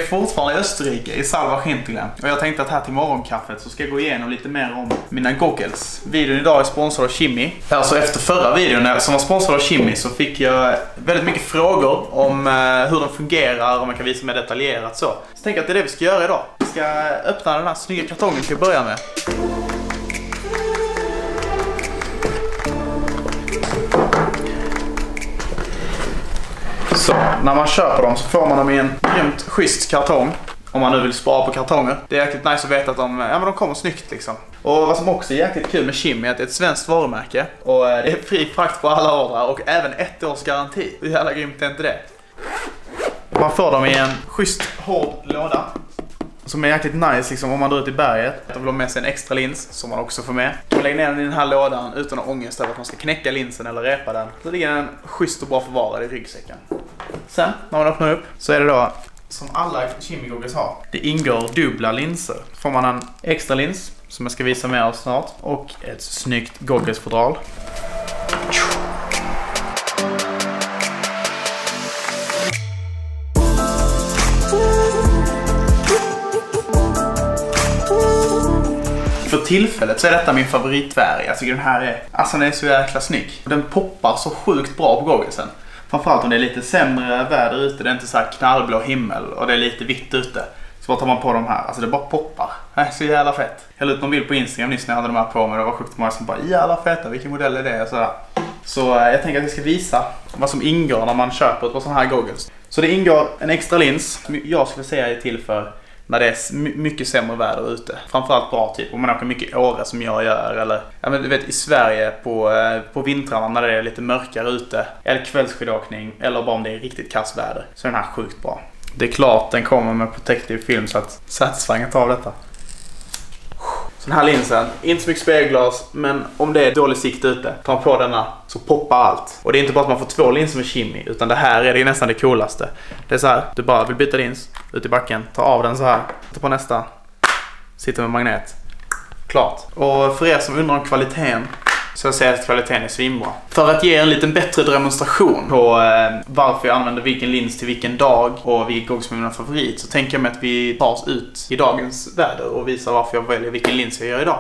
fortfarande i Österrike, i Salzburg. Och jag tänkte att här till morgonkaffet så ska jag gå igenom lite mer om mina goggles. Videon idag är sponsrad av Kimi. Alltså efter förra videon som var sponsrad av Kimi så fick jag väldigt mycket frågor om hur de fungerar och man kan visa mer detaljerat så. Så jag tänker att det är det vi ska göra idag. Vi ska öppna den här snygga kartongen till att börja med. Så, när man köper dem så får man dem i en grymt schysst kartong. Om man nu vill spara på kartonger. Det är jäkligt nice att veta att de kommer snyggt liksom. Och vad som också är jäkligt kul med Kimi är att det är ett svenskt varumärke. Och det är fri frakt på alla ordrar och även 1 års garanti. Hur jävla grymt är inte det? Man får dem i en schysst hård låda. Som är jäkligt nice liksom om man drar ut i berget. Och vill ha med sig en extra lins som man också får med. Man lägger ner den i den här lådan utan att ångest över att man ska knäcka linsen eller repa den. Så ligger den schysst och bra förvarad i ryggsäcken. Sen när man öppnar upp så är det då som alla Kimi goggles har. Det ingår dubbla linser. Får man en extra lins som jag ska visa mer av snart. Och ett snyggt goggles-fodral. För tillfället så är detta min favoritfärg. Jag tycker den här den är så jäkla snygg. Den poppar så sjukt bra på gogglesen. Framförallt om det är lite sämre väder ute. Det är inte så här knallblå himmel och det är lite vitt ute. Så bara tar man på de här. Alltså det bara poppar. Det är så jävla fett. Jag la ut någon bild på Instagram nyss när jag hade de här på mig. Det var sjukt många som bara jävla feta. Vilken modell är det? Och sådär. Så jag tänker att jag ska visa vad som ingår när man köper ett par sådana här goggles. Så det ingår en extra lins som jag skulle säga är till för när det är mycket sämre väder ute. Framförallt bra typ om man åker mycket Åre som jag gör. Eller ja, men du vet i Sverige på vintrarna när det är lite mörkare ute. Eller kvällsskidåkning. Eller bara om det är riktigt kastväder. Så är den här sjukt bra. Det är klart den kommer med protective film så att satsvängen tar av detta. Så den här linsen, inte så mycket spegelglas, men om det är dålig sikt ute, tar man på denna så poppar allt. Och det är inte bara att man får 2 linser med Kimi, utan det här är det nästan det coolaste. Det är så här, du bara vill byta lins ut i backen, ta av den så här, ta på nästa, sitter med magnet. Klart. Och för er som undrar om kvaliteten så jag säger att kvaliteten är svinbra. För att ge en lite bättre demonstration på varför jag använder vilken lins till vilken dag och vilken goggles som är min favorit så tänker jag mig att vi tar oss ut i dagens väder och visar varför jag väljer vilken lins jag gör idag.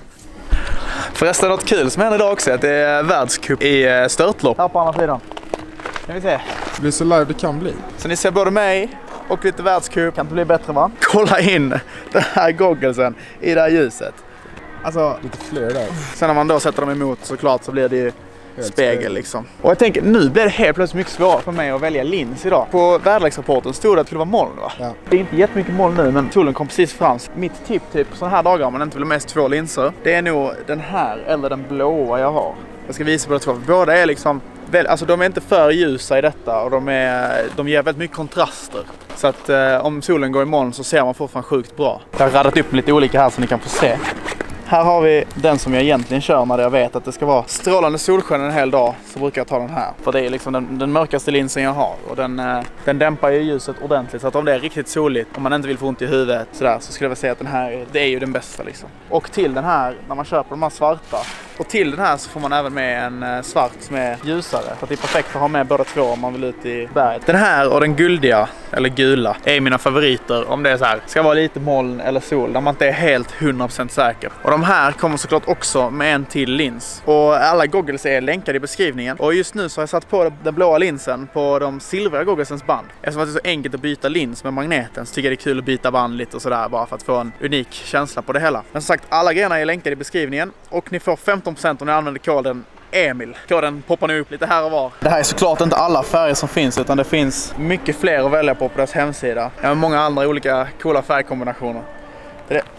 Förresten något kul som händer idag också är att det är världscup i störtlopp. Här på andra sidan. Kan vi se. Det blir så live det kan bli. Så ni ser både mig och lite världscup. Kan inte bli bättre va? Kolla in den här gogglesen i det här ljuset. Alltså, lite fler där. Sen när man då sätter dem emot såklart så blir det ju spegel liksom. Och jag tänker, nu blir det helt plötsligt mycket svårare för mig att välja lins idag. På väderleksrapporten stod det att det skulle vara moln va? Ja. Det är inte jättemycket moln nu men solen kom precis fram. Mitt tipp typ sådana här dagar om man inte vill ha mest 2 linser. Det är nog den här eller den blåa jag har. Jag ska visa på det två. Båda är liksom, alltså de är inte för ljusa i detta och de ger väldigt mycket kontraster. Så att om solen går i moln så ser man fortfarande sjukt bra. Jag har radat upp lite olika här så ni kan få se. Här har vi den som jag egentligen kör när jag vet att det ska vara strålande solsken en hel dag så brukar jag ta den här. För det är liksom den mörkaste linsen jag har och den dämpar ju ljuset ordentligt så att om det är riktigt soligt, om man inte vill få ont i huvudet sådär, så skulle jag säga att den här, det är ju den bästa liksom. Och till den här, när man köper de här svarta, och till den här så får man även med en svart som är ljusare. Så att det är perfekt att ha med båda två om man vill ut i berget. Den här och den guldiga, eller gula, är mina favoriter om det är så här, ska vara lite moln eller sol, där man inte är helt 100% säker. Och de här kommer såklart också med en till lins. Och alla goggles är länkade i beskrivningen. Och just nu så har jag satt på den blåa linsen på de silvriga gogglesens band. Eftersom det är så enkelt att byta lins med magneten så tycker jag det är kul att byta band lite och sådär bara för att få en unik känsla på det hela. Men som sagt, alla grejerna är länkade i beskrivningen och ni får 15% om ni använder koden Emil. Koden poppar nu upp lite här och var. Det här är såklart inte alla färger som finns utan det finns mycket fler att välja på deras hemsida. Ja, många andra olika coola färgkombinationer. Det är det.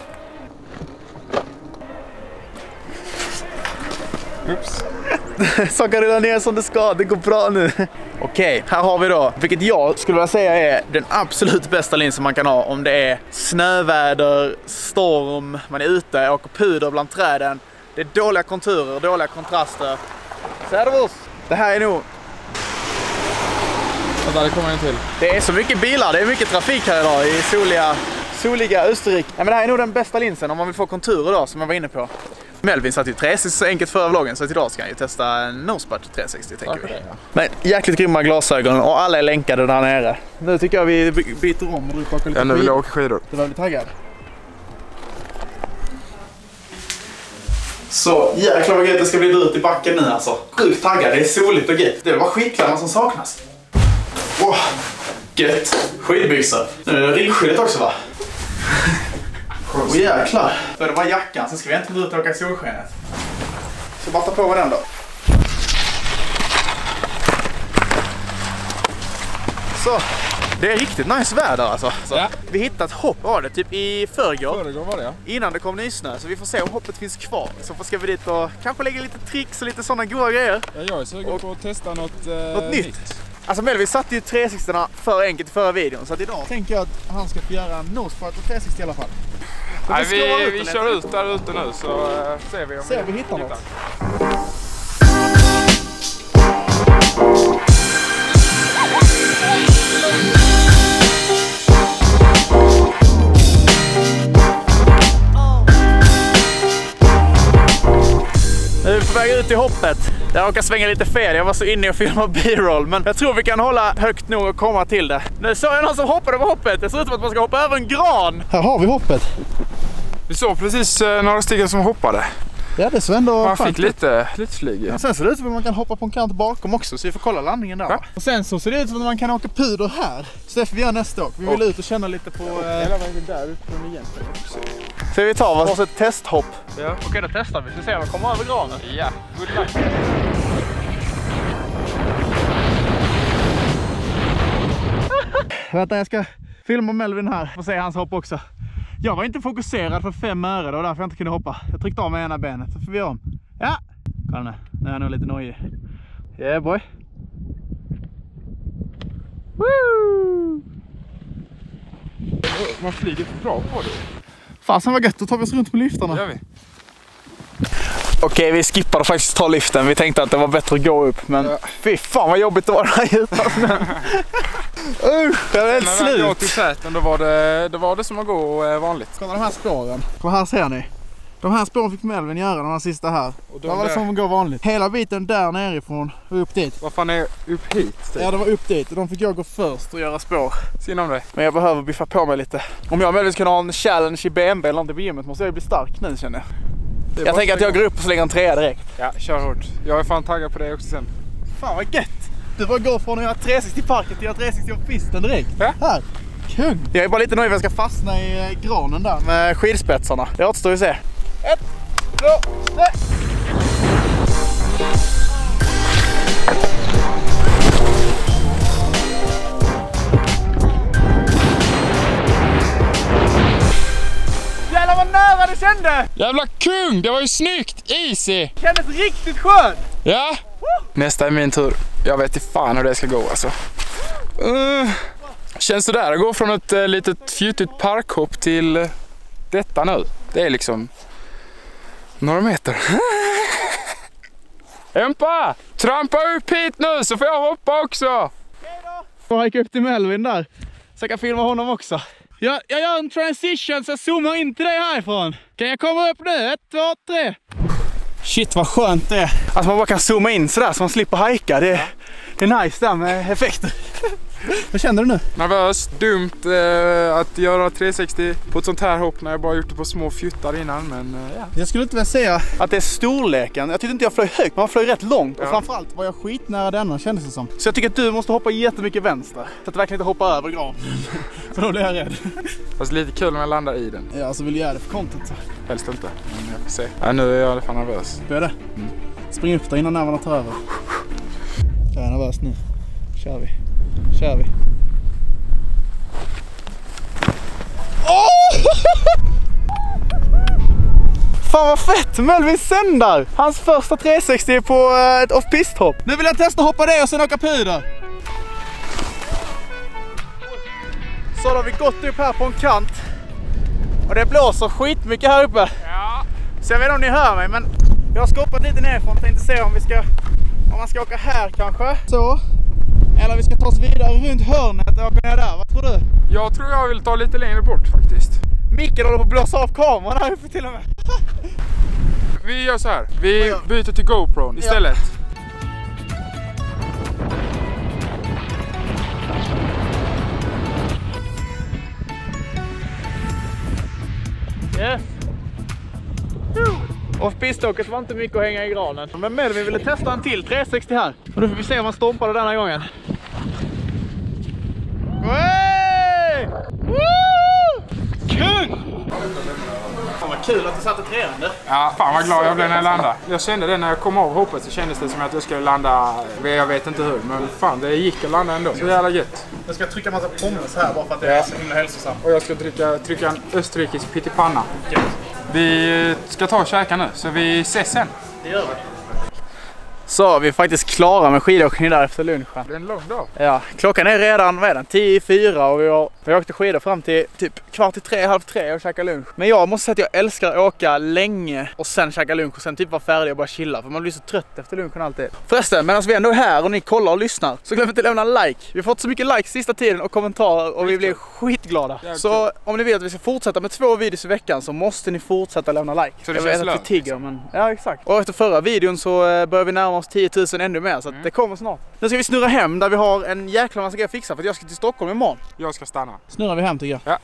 Oops. Saker redan ner som det ska, det går bra nu. Okej, här har vi då, vilket jag skulle vilja säga är den absolut bästa linsen man kan ha om det är snöväder, storm, man är ute, åker puder bland träden. Det är dåliga konturer, dåliga kontraster. Servus! Det här är nog... Och där kommer en till. Det är så mycket bilar, det är mycket trafik här idag i soliga Österrike. Ja, men det här är nog den bästa linsen om man vill få konturer då, som jag var inne på. Melvin satt ju 360 så enkelt förra vloggen, så att idag ska han ju testa en Nosebud 360 tänker vi. Men jäkligt grymma glasögon och alla är länkade där nere. Nu tycker jag vi byter om och du plockar lite nu vill jag åka skidor. Du var lite taggad. Så jäklar vad gött det ska bli ut i backen nu alltså. Sjukt taggad, det är soligt och gött. Det var skitkläderna som saknas. Åh, gött. Skidbyxor. Nu är det riggskyddet också va? Åh jäklar. Då är det bara jackan, sen ska vi inte ut och åka i solskenet. Så bara ta på med den då. Så, det är riktigt nice väder alltså. Ja. Vi hittade ett hopp av det typ i förrgår var det, ja. Innan det kom nysnö, så vi får se om hoppet finns kvar. Så ska vi dit och kanske lägga lite tricks och lite sådana goda grejer. Ja, jag är sugen på att testa något nytt. Alltså Melvin satte ju 360 för enkelt i förra videon, så att idag tänker jag att han ska få göra en Nosebud 360 i alla fall. Nej, vi kör ut där ute nu så ser vi om vi hittar något. Nu är vi på väg ut i hoppet. Jag råkar svänga lite fel, jag var så inne och filma B-roll. Men jag tror vi kan hålla högt nog och komma till det. Nu såg jag någon som hoppade på hoppet. Det ser ut som att man ska hoppa över en gran. Här har vi hoppet. Vi såg precis några stycken som hoppade. Ja, det så ändå man fick lite flyg. Ja. Sen ser det ut som att man kan hoppa på en kant bakom också, så vi får kolla landningen där. Ja. Och sen så ser det ut som att man kan åka puder här. Så det får vi göra nästa år. Vi vill ut och känna lite på... Hela vägen där ute från egentligen. Så vi tar oss ett testhopp. Ja. Okej, då testar vi. Så ser vi kommer över granen. Ja, good luck. Vänta, jag ska filma Melvin här. Får se hans hopp också. Jag var inte fokuserad för 5 öre, det var därför jag inte kunde hoppa. Jag tryckte av med ena benet, så får vi göra om. Ja, kolla nu. Nu är jag nog lite nojig. Yeah boy. Woo! Man flyger bra på det. Fasen vad gött, då tar vi oss runt med lyftarna. Det gör vi. Okej, vi skippade faktiskt ta lyften. Vi tänkte att det var bättre att gå upp, men fy fan vad jobbigt det var den här utan. Det är helt slut. När vi går till täten, då var det som att gå vanligt. Kolla de här spåren. Och här ser ni. De här spåren fick Melvin göra, de här sista här. Och det var det som att gå vanligt. Hela biten där nerifrån och upp dit. Vad fan är upp hit? Typ? Ja, det var upp dit. Och de fick jag gå först och göra spår. Synd om det. Men jag behöver biffa på mig lite. Om jag och Melvin ska ha en challenge i BMB eller någonting på gymmet måste jag bli stark nu, känner jag. Jag tänker att jag går upp och slänger en 3 direkt. Ja, kör hårt. Jag är fan taggad på det också sen. Fan vad gött! Du bara går från att göra 360 i parket till att göra 360 på pisten direkt. Ja. Här! Kung! Jag är bara lite nöjd för att jag ska fastna i granen där med skidspetsarna. Det återstår ju se. 1, 2, 3! Jävlar vad nära det kände! Jävla kung! Det var ju snyggt! Easy! Kändes riktigt skönt! Ja! Nästa är min tur. Jag vet inte fan hur det ska gå alltså. Känns det där att gå från ett litet fjutigt parkhopp till detta nu? Det är liksom några meter. Empa! Trampa upp hit nu så får jag hoppa också! Okej då! Jag gick upp till Melvin där. Så jag kan filma honom också. Jag gör en transition så jag zoomar in till dig härifrån. Kan jag komma upp nu? 1, 2, 3. Shit vad skönt det är. Alltså man bara kan zooma in sådär så man slipper hajka. Det är nice där med effekter. Vad känner du nu? Nervös, dumt att göra 360 på ett sånt här hopp när jag bara gjort det på små fjuttar innan, men ja. Jag skulle inte vilja säga att det är storleken. Jag tyckte inte jag flög högt, men jag flög rätt långt. Och framförallt var jag skitnära denna, kändes det som. Så jag tycker att du måste hoppa jättemycket vänster. Så att du verkligen inte hoppar över gran. För då blir jag rädd. Fast lite kul när jag landar i den. Ja, så vill jag göra det för content så. Helst inte, men jag får se. Ja, nu är jag fan nervös. Börjar det? Spring upp där innan nervarna tar över. Jag är nervös nu. Kör vi. Fan vad fett! Melvin sändar! Hans första 360 på ett off-pist-hopp. Nu vill jag testa att hoppa det och sen åka puder. Så då har vi gått upp här på en kant. Och det blåser skitmycket här uppe. Ja. Så jag vet inte om ni hör mig, men jag har skoppat lite nerifrån och tänkte se om man ska åka här kanske. Så. Eller vi ska ta oss vidare runt hörnet och åka ner där. Vad tror du? Jag tror jag vill ta lite längre bort faktiskt. Micke håller på att blåsa av kameran här uppe till och med. vi gör så här. Vi byter till GoPro istället. Yes. Och piståket var inte mycket att hänga i granen. Men Melvin ville testa en till 360 här. Och nu får vi se om han stompar det denna gången. Hey! Woo! Kul! Fan vad kul att du satte treande. Ja, fan vad glad jag blev när jag landade. Jag kände det när jag kom av hoppet, så kändes det som att jag skulle landa, jag vet inte hur, men fan det gick att landa ändå. Så jävla gött. Jag ska trycka massa pommes här bara för att det är så himla hälsosamt. Och jag ska trycka en österrikisk pyttipanna. Vi ska ta och käka nu, så vi ses sen. Det gör vi. Så vi är faktiskt klara med skidåkning där efter lunchen. Det är en lång dag. Ja, klockan är redan 10:04 och vi åkte skidor fram till typ 2:45, 2:30 och käka lunch. Men jag måste säga att jag älskar att åka länge och sen käka lunch och sen typ vara färdig och bara chilla. För man blir så trött efter lunchen alltid. Förresten, medan vi ändå är här och ni kollar och lyssnar, så glöm inte att lämna en like. Vi har fått så mycket likes sista tiden och kommentarer och vi blir skitglada. Så om ni vill att vi ska fortsätta med 2 videos i veckan så måste ni fortsätta lämna like. Så det jag vet att vi tigger, men ja exakt. Och efter förra videon så börjar vi närma oss 10 000 ännu mer, så att det kommer snart. Nu ska vi snurra hem där vi har en jäkla massa grejer att fixa för att jag ska till Stockholm imorgon. Jag ska stanna. Snurrar vi hem tycker jag. Ja.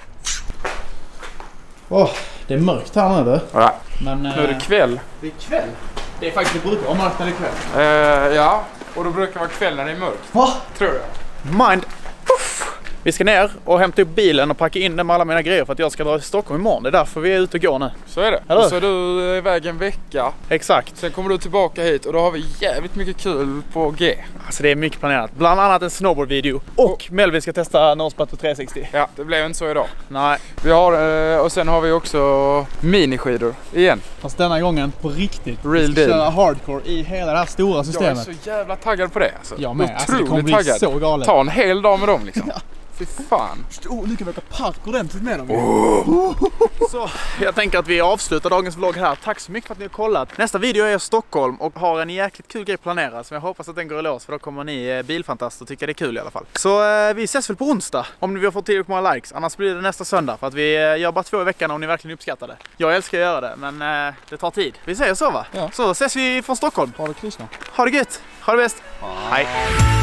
Det är mörkt här nu. Ja. Men nu är det kväll. Det är kväll. Det är faktiskt, det brukar vara mörkt när det är kväll. Ja, och då brukar det vara kväll när det är mörkt. Va? Tror jag. Mind. Uff. Vi ska ner och hämta upp bilen och packa in den med alla mina grejer för att jag ska dra till Stockholm imorgon. Det är därför vi är ute och går nu. Så är det. Eller? Och så är du iväg en vecka. Exakt. Sen kommer du tillbaka hit och då har vi jävligt mycket kul på G. Alltså det är mycket planerat. Bland annat en snowboardvideo. Och Melvin ska testa Northspatter 360. Ja, det blev inte så idag. Nej. Vi har, och sen har vi också miniskidor igen. Fast denna gången på riktigt. Real vi ska deal. köra hardcore i hela det här stora systemet. Jag är så jävla taggad på det. Alltså. Jag med. Alltså, otroligt det kommer bli taggad. så galet. Ta en hel dag med dem liksom. Fy fan. Nu kan vi åka park ordentligt med dem. Så, jag tänker att vi avslutar dagens vlogg här. Tack så mycket för att ni har kollat. Nästa video är i Stockholm och har en jäkligt kul grej planerad. Så jag hoppas att den går i lås, för då kommer ni bilfantaster tycka det är kul i alla fall. Så vi ses väl på onsdag om vi har fått tillräckligt många likes. Annars blir det nästa söndag, för att vi gör bara 2 i veckan om ni verkligen uppskattar det. Jag älskar att göra det, men det tar tid. Vi säger så va? Ja. Så ses vi från Stockholm. Ha det kryssna. Ha det gött. Ha det bäst. Hej.